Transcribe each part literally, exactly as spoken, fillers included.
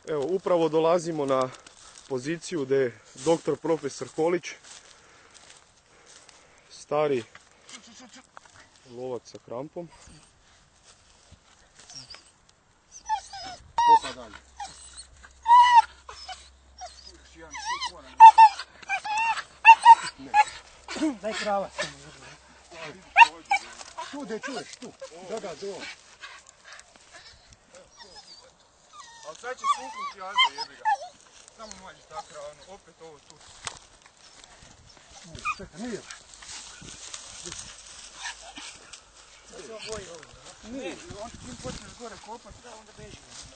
Evo, upravo dolazimo na poziciju gdje je doktor profesor Kolić, stari lovac sa krampom. Kopa dalje. Daj krava. Tu gdje čuješ, tu. Da, da, do. Ali sad će suknuti jaze, jebi ga. Samo mađi tako ravno, opet ovo tu. Čekaj, nije. Da se on boji ovo. Ne, on čim počneš gore kopat, da onda beži.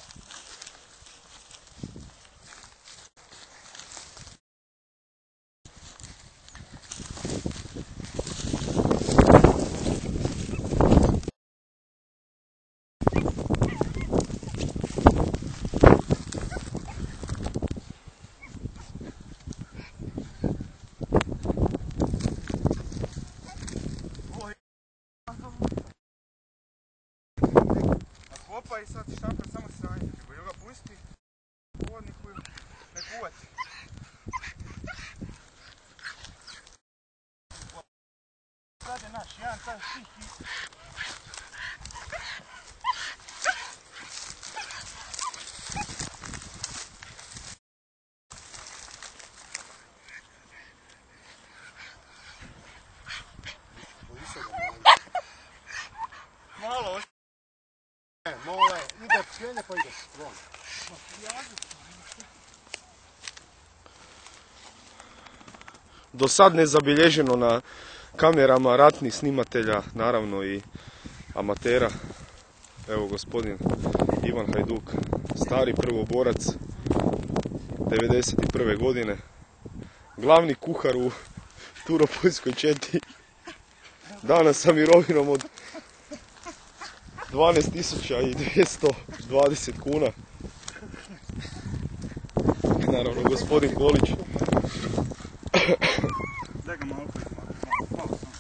Kopa i sad štampa samo sranje. Evo ga pusti u hodniku i nek uvati. Sad je naš, jedan sad stih i... Malo. E, mole, ide cijelje pa ide. Von. Do sad nezabilježeno na kamerama ratnih snimatelja, naravno i amatera. Evo gospodin Ivan Hajduk, stari prvoborac, devedeset prve godine, glavni kuhar u Turopoljskoj četi, danas sa mirovinom od dvanaest tisuća dvjesto dvadeset kuna. Naravno, gospodin Kolić. Daj ga malo prije, malo samo.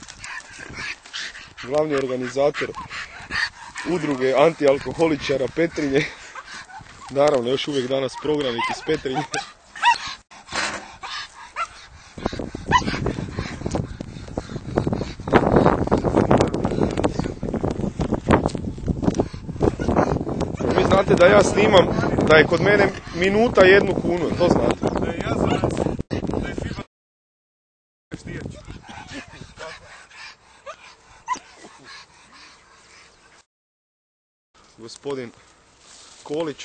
Glavni organizator udruge antialkoholičara Petrinje. Naravno, još uvijek danas programnik iz Petrinje. Vi znate da ja snimam, da je kod mene minuta jednu kunu, to znate. Da je ja za nas, da je FIBA štijeć. Gospodin Kolić.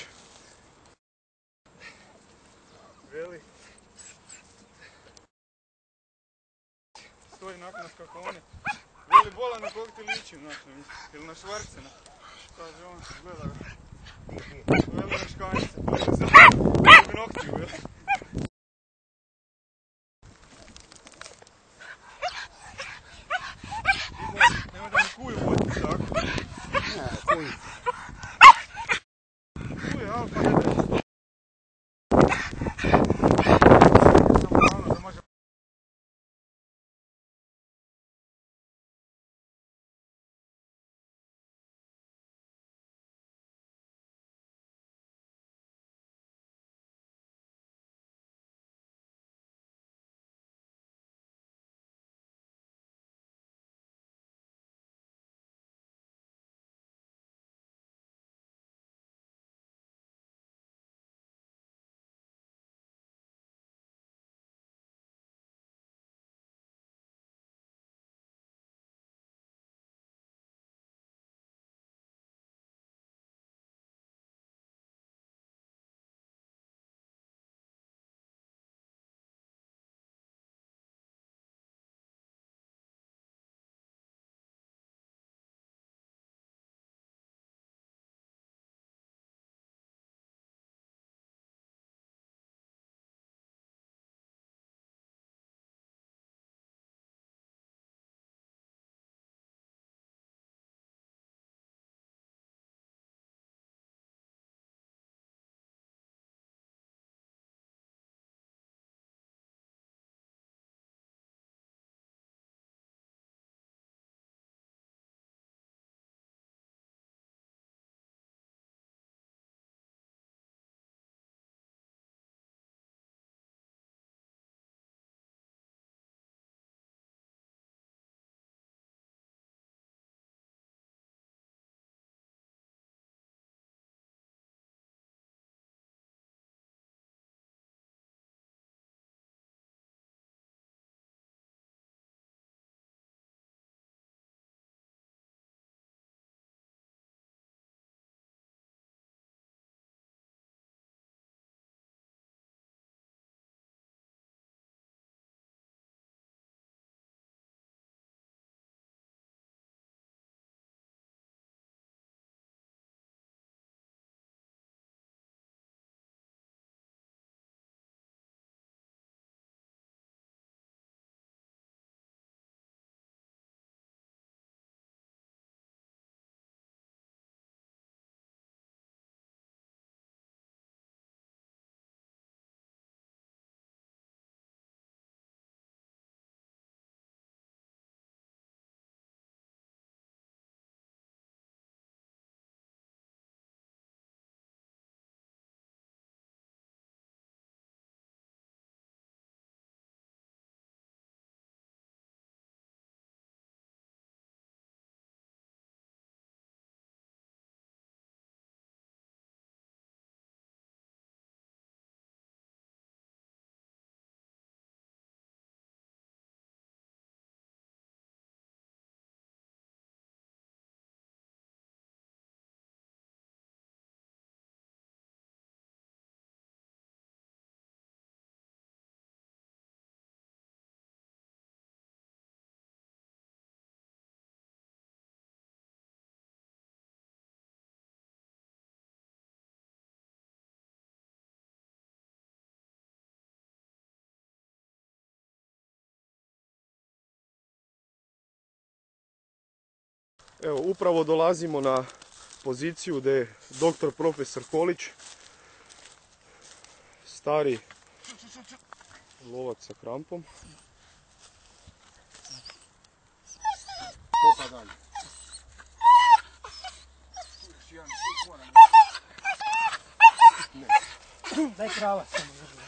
Veli. Stoji nakon nas kako on je. Veli bola na kog ti ličim, znaš, ili na Švarcena. Kaže on, gleda ga. Veli na škanjice, pa je se binoktiju, veli. Nemoj da mi kuju vodi, tako? Ne, koji. Kuju, ali pa ne da. Evo, upravo dolazimo na poziciju gdje je doktor profesor Kolić, stari lovac sa krampom. Kopa dalje. Daj krava samo.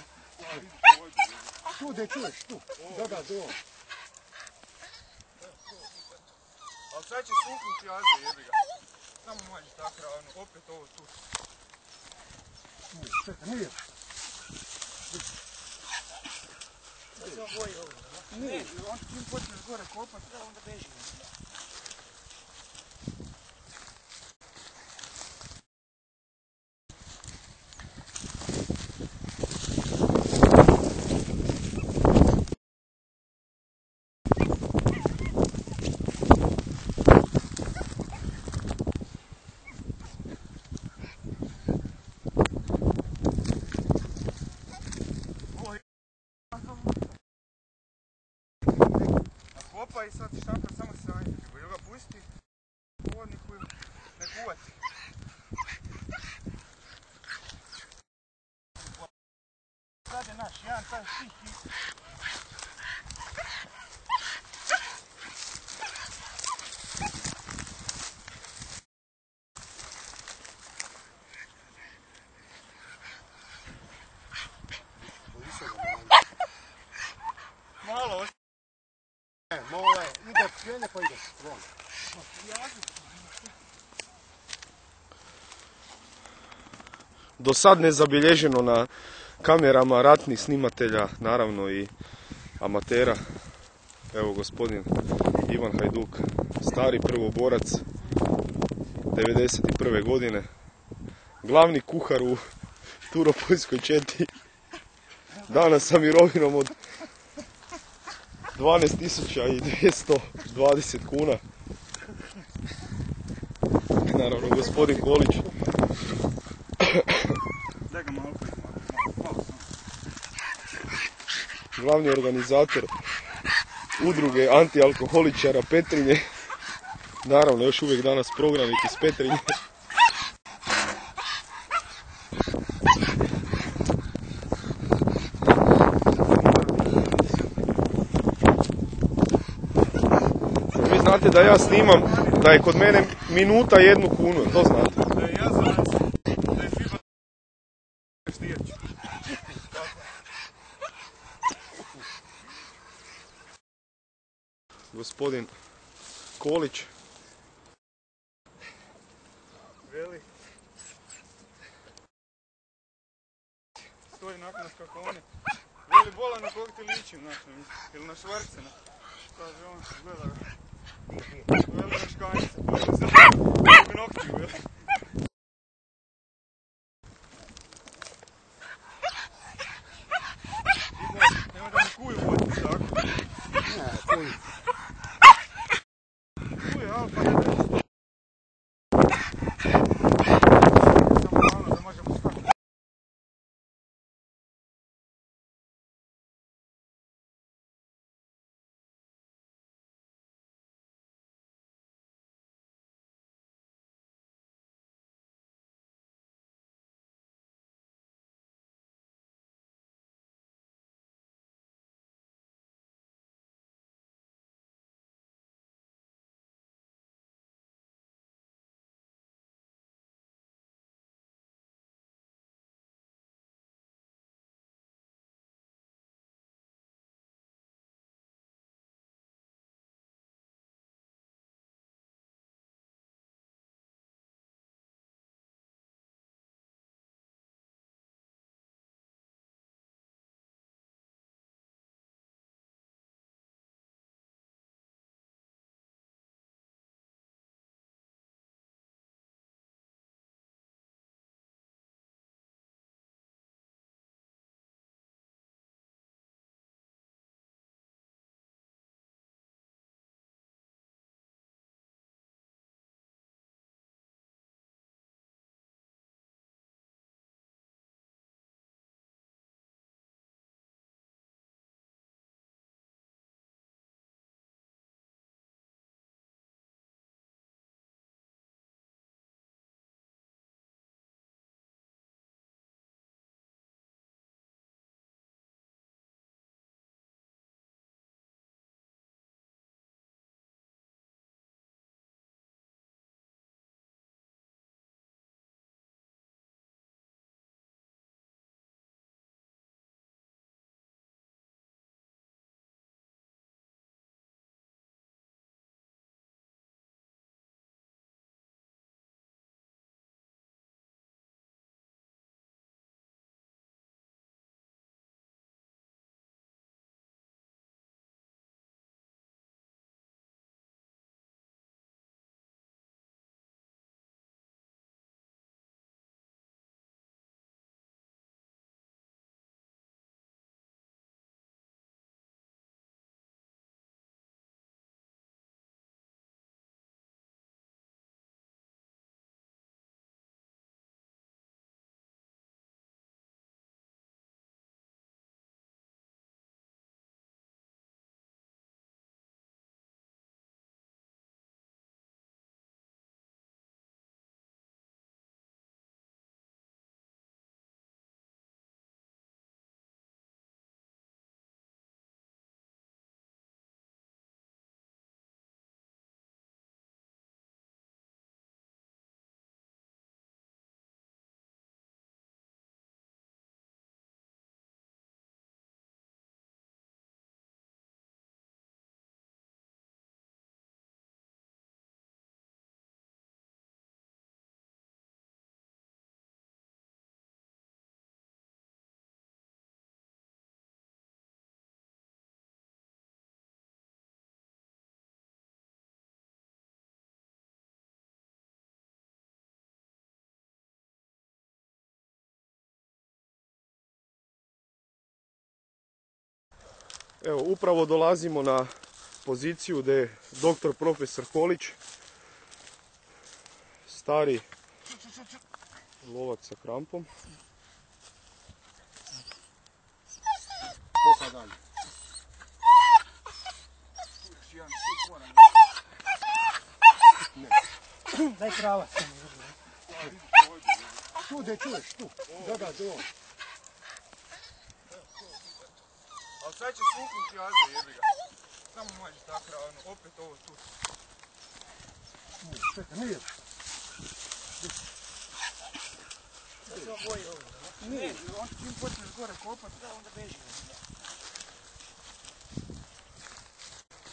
Tu gdje čuješ, tu. Da, da, do. Ali sad će suknuti jaze, jebi ga. Samo mađi ta kravno, opet ovo tu. Čekaj, nije. Ne, on čim počneš gore kopat, onda beži. Kopa i sad štampa samo sanje, ili ga pusti u vodniku i nek uvati. Sad je naš, jedan taj stih i... Malo ostaje. E, mole, ide pjenje pa ideš. Von. Do sad nezabilježeno na kamerama ratnih snimatelja, naravno i amatera. Evo gospodin Ivan Hajduk, stari prvoborac, devedeset prve godine, glavni kuhar u Turopoljskoj četi, danas sa mirovinom od dvanaest tisuća dvjesto dvadeset kuna. Naravno, gospodin Kolić. Daj ga malo koji malo, malo samo. Glavni organizator udruge antialkoholičara Petrinje. Naravno, još uvijek danas prognanik iz Petrinje. Vi znate da ja snimam, da je kod mene minuta jednu kunu, to znate. Da je ja zanac, da je fiba štijač. Gospodin Kolić. Veli. Stoji nakon kako oni. Veli bolan na kog ti ličim, znaš, ili na Švarcena. Kaže on, gleda ga. Veli na škanjice, pa je za nokti, veli. Nemoj da mi kuju vodi, tako? Ne, kuj. Kuju, ali pa ne da Evo, upravo dolazimo na poziciju gdje je doktor profesor Holić, stari lovac sa krampom. Kopa dalje. Daj pravac. Tu gdje čuješ, tu. Da, da, do. Ali sad će svuknuti jaze, jebi ga. Samo mađi tako ravno, opet ovo tu. Čekaj, mir. Ne, on čim počneš gore kopat, da onda beži.